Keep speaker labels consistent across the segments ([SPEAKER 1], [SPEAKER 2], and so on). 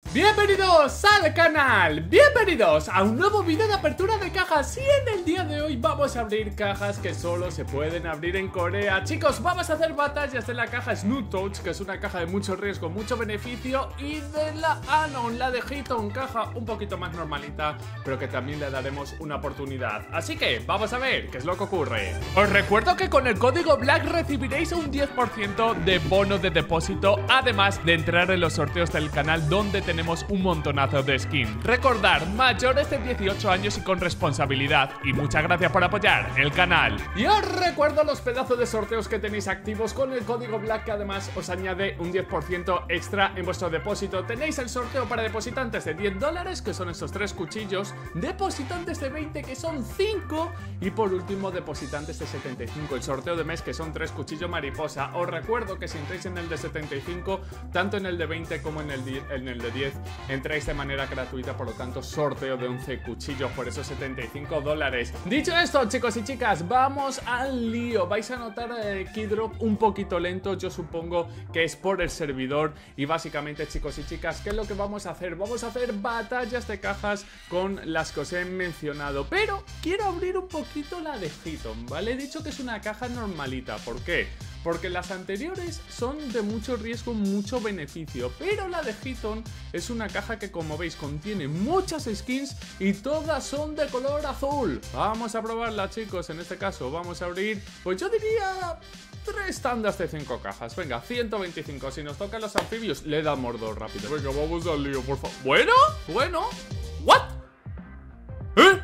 [SPEAKER 1] Bienvenidos al canal, bienvenidos a un nuevo vídeo de apertura de cajas. Y en el día de hoy vamos a abrir cajas que solo se pueden abrir en Corea. Chicos, vamos a hacer batallas de la caja Snoop Touch, que es una caja de mucho riesgo, mucho beneficio, y de la Anon, la de Hiton, caja un poquito más normalita, pero que también le daremos una oportunidad. Así que vamos a ver qué es lo que ocurre. Os recuerdo que con el código BLACK recibiréis un 10% de bono de depósito, además de entrar en los sorteos del canal, donde tenemos un montonazo de skin. Recordar, mayores de 18 años y con responsabilidad. Y muchas gracias por apoyar el canal. Y os recuerdo los pedazos de sorteos que tenéis activos con el código BLACK, que además os añade un 10% extra en vuestro depósito. Tenéis el sorteo para depositantes de $10, que son estos 3 cuchillos, depositantes de 20, que son 5, y por último depositantes de 75, el sorteo de mes, que son 3 cuchillos mariposa. Os recuerdo que si entráis en el de 75, tanto en el de 20 como en el de 10, entráis de manera gratuita, por lo tanto sorteo de 11 cuchillos por esos $75. Dicho esto, chicos y chicas, vamos al lío. Vais a notar keydrop un poquito lento, yo supongo que es por el servidor. Y básicamente, chicos y chicas, ¿qué es lo que vamos a hacer? Vamos a hacer batallas de cajas con las que os he mencionado, pero quiero abrir un poquito la de Hiton, ¿vale? He dicho que es una caja normalita, ¿por qué? Porque las anteriores son de mucho riesgo, mucho beneficio, pero la de Hiton es una caja que, como veis, contiene muchas skins y todas son de color azul. Vamos a probarla, chicos. En este caso vamos a abrir, pues yo diría 3 tandas de 5 cajas. Venga, 125. Si nos tocan los anfibios, le da mordor rápido. Venga, vamos al lío, por favor. Bueno, ¿what? ¿Eh?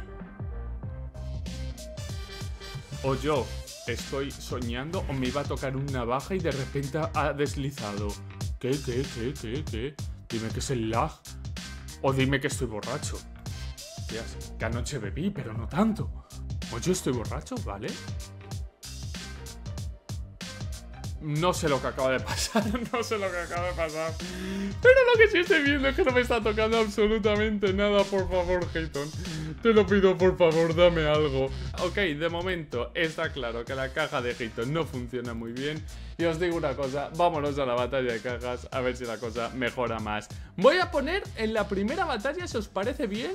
[SPEAKER 1] O yo estoy soñando, o me iba a tocar una navaja y de repente ha deslizado. ¿Qué? Dime que es el lag. O dime que estoy borracho. Hostias, que anoche bebí, pero no tanto. O yo estoy borracho, ¿vale? No sé lo que acaba de pasar, no sé lo que acaba de pasar. Pero lo que sí estoy viendo es que no me está tocando absolutamente nada. Por favor, Hiton, te lo pido, por favor, dame algo. Ok, de momento está claro que la caja de Hiton no funciona muy bien. Y os digo una cosa, vámonos a la batalla de cajas, a ver si la cosa mejora más. Voy a poner en la primera batalla, si os parece bien,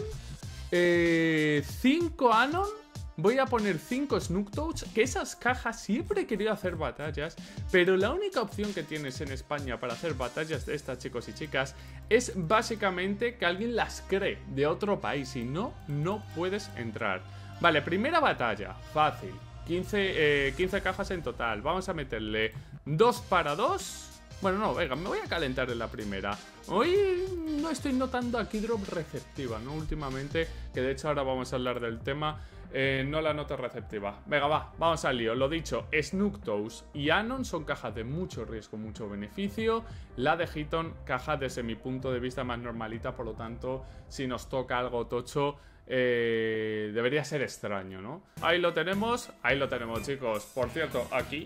[SPEAKER 1] 5 Anon. Voy a poner 5 Snoop Touch, que esas cajas siempre he querido hacer batallas, pero la única opción que tienes en España para hacer batallas de estas, chicos y chicas, es básicamente que alguien las cree de otro país, y no puedes entrar. Vale, primera batalla, fácil, 15 cajas en total, vamos a meterle 2 para 2. Bueno, no, venga, me voy a calentar en la primera. Hoy no estoy notando a keydrop receptiva, ¿no? Últimamente, que de hecho ahora vamos a hablar del tema. No la noto receptiva. Venga, vamos al lío. Lo dicho, Snoop Touch y Anon son cajas de mucho riesgo, mucho beneficio. La de Hiton, caja desde mi punto de vista más normalita. Por lo tanto, si nos toca algo tocho, debería ser extraño, ¿no? Ahí lo tenemos, chicos. Por cierto, aquí...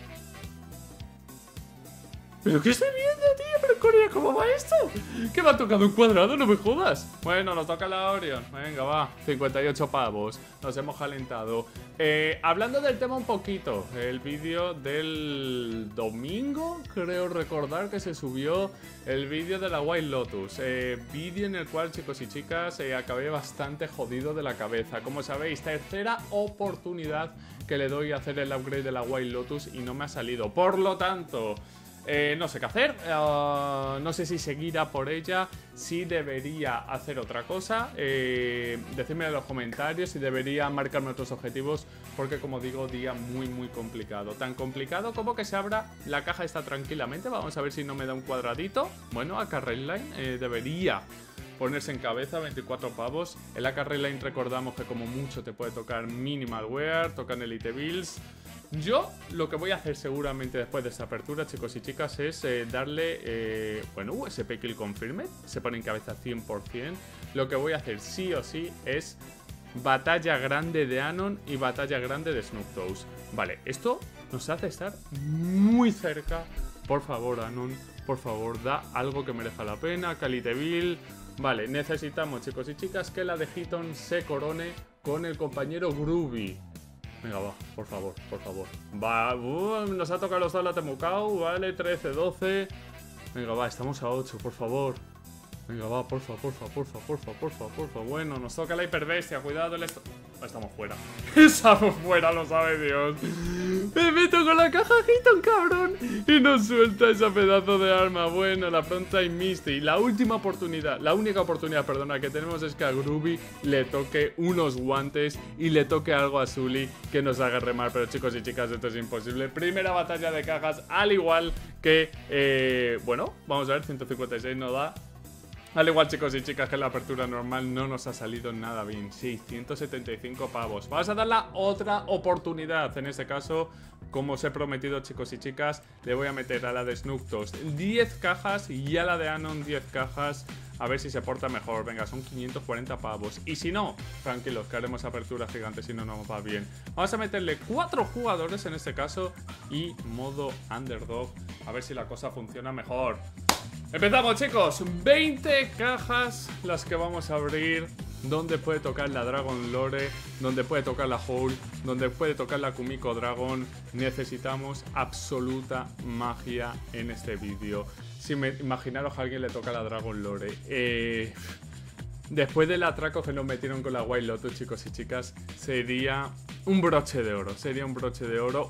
[SPEAKER 1] ¿Pero qué estoy viendo, tío? ¿Pero Corea, cómo va esto? ¿Que me ha tocado un cuadrado? No me jodas. Bueno, nos toca la Orion. Venga, va, 58 pavos. Nos hemos calentado. Hablando del tema un poquito, el vídeo del domingo, creo recordar que se subió el vídeo de la White Lotus. Vídeo en el cual, chicos y chicas, acabé bastante jodido de la cabeza. Como sabéis, tercera oportunidad que le doy a hacer el upgrade de la White Lotus y no me ha salido. Por lo tanto... no sé qué hacer, no sé si seguir a por ella, si debería hacer otra cosa, decidme en los comentarios si debería marcarme otros objetivos, porque como digo, día muy complicado, tan complicado como que se abra la caja esta tranquilamente. Vamos a ver si no me da un cuadradito. Bueno, AK Redline debería ponerse en cabeza, 24 pavos. El AK Redline recordamos que como mucho te puede tocar Minimal Wear, tocan Elite Bills. Yo lo que voy a hacer seguramente después de esta apertura, chicos y chicas, es darle, bueno, USP Kill Confirmed, se pone en cabeza 100%. Lo que voy a hacer sí o sí es batalla grande de Anon y batalla grande de Snoop Touch. Vale, esto nos hace estar muy cerca. Por favor, Anon, por favor, da algo que merezca la pena. Caliteville. Vale, necesitamos, chicos y chicas, que la de Hiton se corone con el compañero Groovy. Venga, va, por favor, por favor. Va, nos ha tocado los dos la Temucao, vale, 13, 12. Venga, va, estamos a 8, por favor. Venga, va, porfa. Bueno, nos toca la hiperbestia. Cuidado el esto. Estamos fuera. Estamos fuera, lo sabe Dios. Me meto con la caja Hiton, cabrón. Y nos suelta ese pedazo de arma. Bueno, la Fronttime Misty. La única oportunidad, perdona, que tenemos es que a Groovy le toque unos guantes y le toque algo a Sully que nos haga remar. Pero chicos y chicas, esto es imposible. Primera batalla de cajas, al igual que, bueno, vamos a ver, 156 no da. Al igual, chicos y chicas, que en la apertura normal no nos ha salido nada bien. Sí, 175 pavos. Vamos a dar la otra oportunidad. En este caso, como os he prometido, chicos y chicas, le voy a meter a la de Snooktos 10 cajas y a la de Anon 10 cajas. A ver si se porta mejor. Venga, son 540 pavos. Y si no, tranquilos, que haremos apertura gigante si no nos va bien. Vamos a meterle 4 jugadores en este caso y modo underdog. A ver si la cosa funciona mejor. Empezamos, chicos. 20 cajas las que vamos a abrir. Donde puede tocar la Dragon Lore, donde puede tocar la Howl, donde puede tocar la Kumiko Dragon. Necesitamos absoluta magia en este vídeo. Si imaginaros que a alguien le toca la Dragon Lore. Después del atraco que nos metieron con la White Lotus, chicos y chicas, sería un broche de oro. Sería un broche de oro.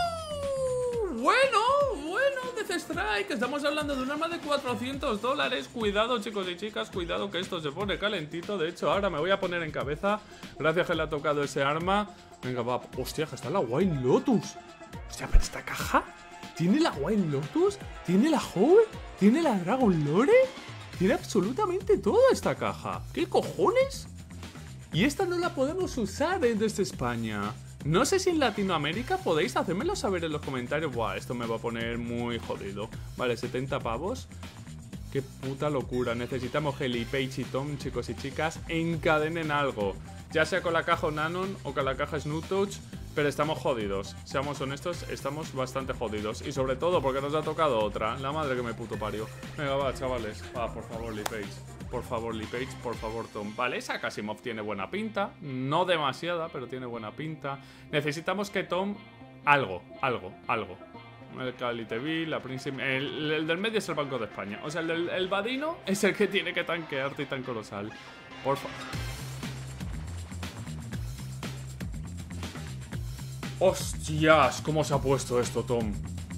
[SPEAKER 1] Bueno, Death Strike. Estamos hablando de un arma de $400. Cuidado, chicos y chicas, cuidado que esto se pone calentito. De hecho, ahora me voy a poner en cabeza. Gracias que le ha tocado ese arma. Venga, va. Hostia, que está la White Lotus. Hostia, pero esta caja tiene la White Lotus, tiene la Howl, tiene la Dragon Lore. Tiene absolutamente toda esta caja. ¿Qué cojones? Y esta no la podemos usar desde España. No sé si en Latinoamérica podéis hacérmelo saber en los comentarios. Buah, esto me va a poner muy jodido. Vale, 70 pavos. Qué puta locura. Necesitamos que Lee Page y Tom, chicos y chicas, encadenen algo. Ya sea con la caja Nanon o con la caja Snooktos. Pero estamos jodidos. Seamos honestos, estamos bastante jodidos. Y sobre todo porque nos ha tocado otra. La madre que me puto parió. Venga, va, chavales. Va, por favor, Lee Page. Por favor, Lee Page, por favor, Tom. Vale, esa Kasimov tiene buena pinta. No demasiada, pero tiene buena pinta. Necesitamos que Tom... Algo. El Caliteville, la Príncipe... El del medio es el Banco de España. O sea, el Vadino es el que tiene que tanquear Titán Colosal. Por favor. ¡Hostias! ¿Cómo se ha puesto esto, Tom?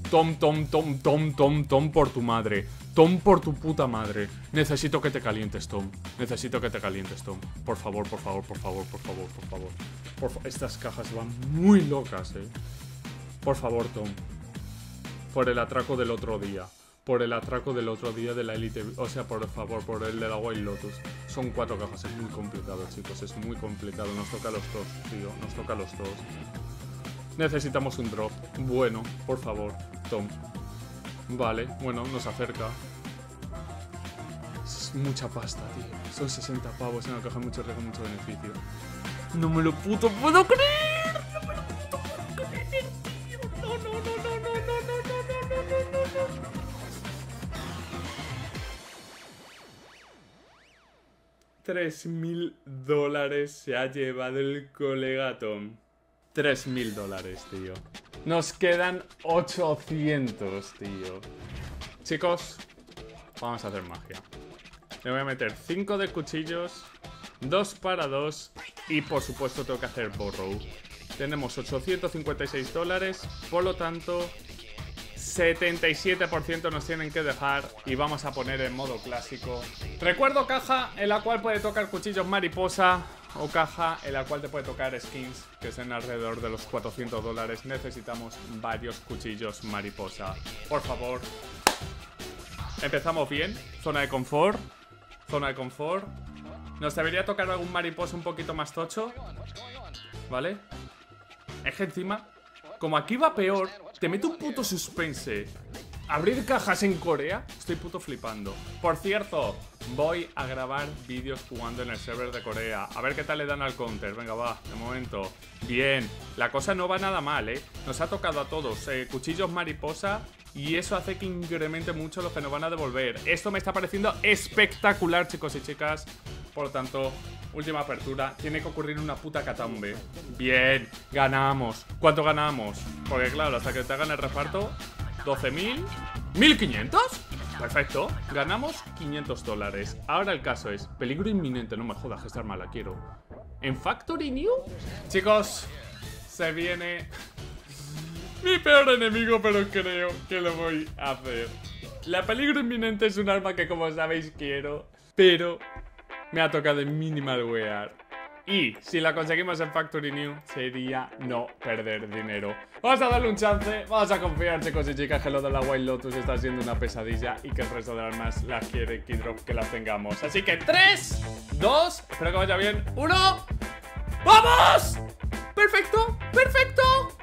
[SPEAKER 1] Tom, por tu madre. Tom, por tu puta madre. Necesito que te calientes, Tom. Necesito que te calientes, Tom. Por favor. Estas cajas van muy locas, Por favor, Tom. Por el atraco del otro día. Por el atraco del otro día de la Elite. O sea, por favor, por el de la White Lotus. Son 4 cajas, es muy complicado, chicos. Es muy complicado. Nos toca a los dos, tío. Nos toca a los dos. Necesitamos un drop. Bueno, por favor, Tom. Vale, bueno, nos acerca. Es mucha pasta, tío. Son 60 pavos en una caja, mucho riesgo, mucho beneficio. No me lo puto puedo creer. No me lo puto puedo creer, tío. No. $3.000 se ha llevado el colega Tom. $3.000, tío. Nos quedan 800, tío. Chicos, vamos a hacer magia. Le voy a meter 5 de cuchillos, 2 para 2 y por supuesto tengo que hacer borrow. Tenemos $856, por lo tanto 77% nos tienen que dejar y vamos a poner en modo clásico. Recuerdo caja en la cual puede tocar cuchillos mariposa o caja en la cual te puede tocar skins que estén alrededor de los $400. Necesitamos varios cuchillos mariposa. Por favor. Empezamos bien. Zona de confort. Zona de confort. Nos debería tocar algún mariposa un poquito más tocho. ¿Vale? Es que encima, como aquí va peor, te meto un puto suspense. Abrir cajas en Corea, estoy puto flipando. Por cierto, voy a grabar vídeos jugando en el server de Corea. A ver qué tal le dan al counter. Venga, va, de momento. Bien, la cosa no va nada mal, Nos ha tocado a todos cuchillos mariposa y eso hace que incremente mucho lo que nos van a devolver. Esto me está pareciendo espectacular, chicos y chicas. Por lo tanto, última apertura. Tiene que ocurrir una puta catambe. Bien, ganamos. ¿Cuánto ganamos? Porque claro, hasta que te hagan el reparto... 12.000... ¿1.500? Perfecto, ganamos 500 dólares. Ahora el caso es, peligro inminente, no me jodas que esta arma la quiero. ¿En Factory New? Chicos, se viene mi peor enemigo, pero creo que lo voy a hacer. La peligro inminente es un arma que, como sabéis, quiero, pero me ha tocado en Minimal Wear. Y si la conseguimos en Factory New, sería no perder dinero. Vamos a darle un chance, vamos a confiar, chicos y chicas, que lo de la White Lotus está siendo una pesadilla y que el resto de armas las quiere Keydrop que las tengamos. Así que 3, 2, espero que vaya bien, 1, ¡vamos! ¡Perfecto! ¡Perfecto!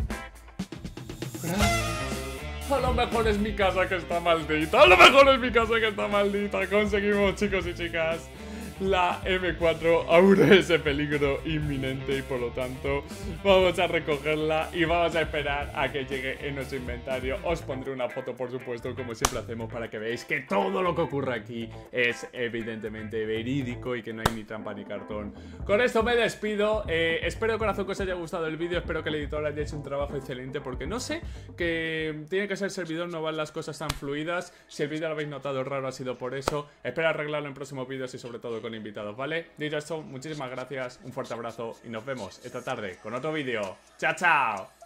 [SPEAKER 1] A lo mejor es mi casa que está maldita. A lo mejor es mi casa que está maldita. Conseguimos, chicos y chicas, la M4 aún es de peligro inminente y por lo tanto vamos a recogerla y vamos a esperar a que llegue en nuestro inventario. Os pondré una foto, por supuesto, como siempre hacemos, para que veáis que todo lo que ocurre aquí es evidentemente verídico y que no hay ni trampa ni cartón. Con esto me despido. Espero de corazón que os haya gustado el vídeo. Espero que el editor haya hecho un trabajo excelente, porque no sé, que tiene que ser servidor, no van las cosas tan fluidas. Si el vídeo lo habéis notado raro ha sido por eso. Espero arreglarlo en próximos vídeos y sobre todo con invitados, ¿vale? Dicho esto, muchísimas gracias, un fuerte abrazo y nos vemos esta tarde con otro vídeo. ¡Chao, chao!